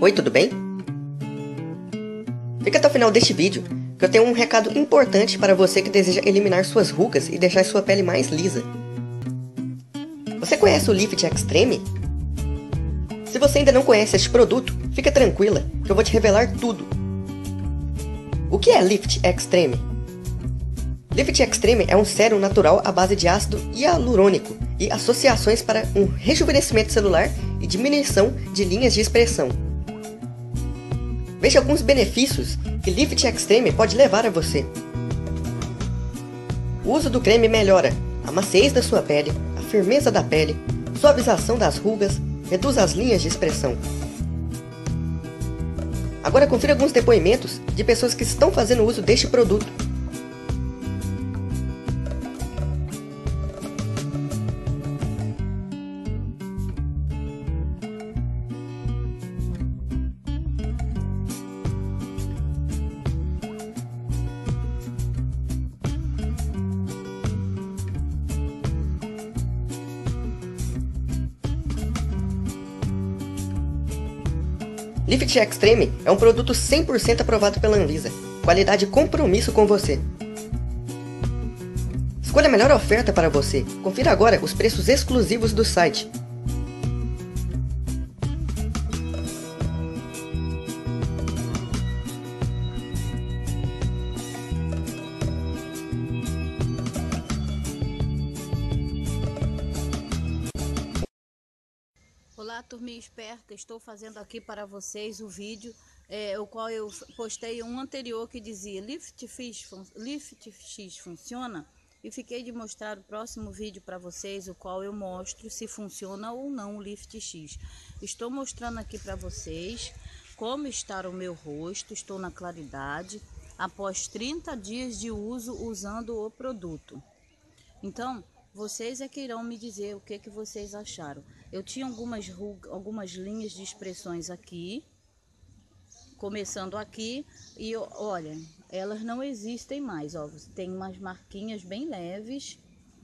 Oi, tudo bem? Fica até o final deste vídeo, que eu tenho um recado importante para você que deseja eliminar suas rugas e deixar sua pele mais lisa. Você conhece o Lift Extreme? Se você ainda não conhece este produto, fica tranquila, que eu vou te revelar tudo. O que é Lift Extreme? Lift Extreme é um sérum natural à base de ácido hialurônico e associações para um rejuvenescimento celular e diminuição de linhas de expressão. Veja alguns benefícios que Lift Extreme pode levar a você. O uso do creme melhora a maciez da sua pele, a firmeza da pele, suavização das rugas, reduz as linhas de expressão. Agora confira alguns depoimentos de pessoas que estão fazendo uso deste produto. Lift Extreme é um produto 100% aprovado pela Anvisa. Qualidade e compromisso com você. Escolha a melhor oferta para você. Confira agora os preços exclusivos do site. Olá, turminha esperta, estou fazendo aqui para vocês o vídeo, o qual eu postei um anterior que dizia Lift X funciona, e fiquei de mostrar o próximo vídeo para vocês, o qual eu mostro se funciona ou não o Lift X. Estou mostrando aqui para vocês como está o meu rosto, estou na claridade, após 30 dias de uso usando o produto. Então, vocês é que irão me dizer o que vocês acharam. Eu tinha algumas linhas de expressões aqui, começando aqui, e olha, elas não existem mais, ó. Tem umas marquinhas bem leves,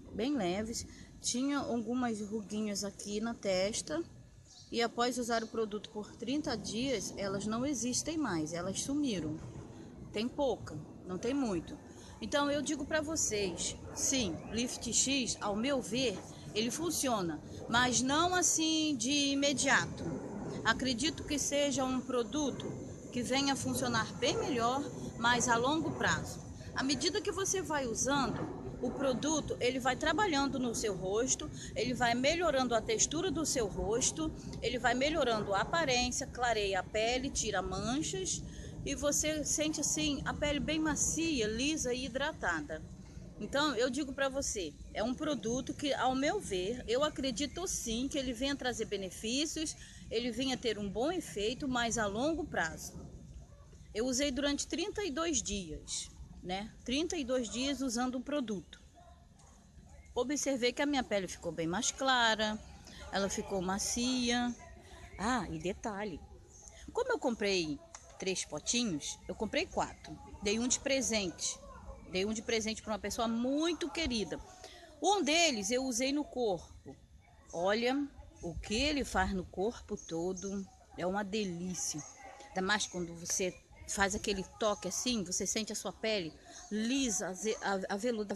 Tinha algumas ruguinhas aqui na testa, e após usar o produto por 30 dias, elas não existem mais, elas sumiram. Tem pouca, não tem muito. Então eu digo para vocês, sim, Lift X, ao meu ver, ele funciona, mas não assim de imediato. Acredito que seja um produto que venha a funcionar bem melhor, mas a longo prazo. À medida que você vai usando o produto, ele vai trabalhando no seu rosto, ele vai melhorando a textura do seu rosto, ele vai melhorando a aparência, clareia a pele, tira manchas, e você sente assim a pele bem macia, lisa e hidratada. Então eu digo para você, é um produto que, ao meu ver, eu acredito sim que ele venha trazer benefícios, ele venha ter um bom efeito, mas a longo prazo. Eu usei durante 32 dias, né? 32 dias usando o produto. Observei que a minha pele ficou bem mais clara, ela ficou macia. Ah, e detalhe, como eu comprei 3 potinhos, eu comprei 4. Dei um de presente. Dei um de presente para uma pessoa muito querida. Um deles eu usei no corpo. Olha, o que ele faz no corpo todo é uma delícia. Ainda mais quando você faz aquele toque assim, você sente a sua pele lisa, aveluda.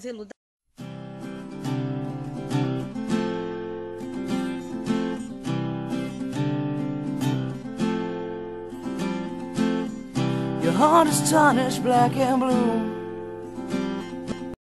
Your heart is tarnished black and blue.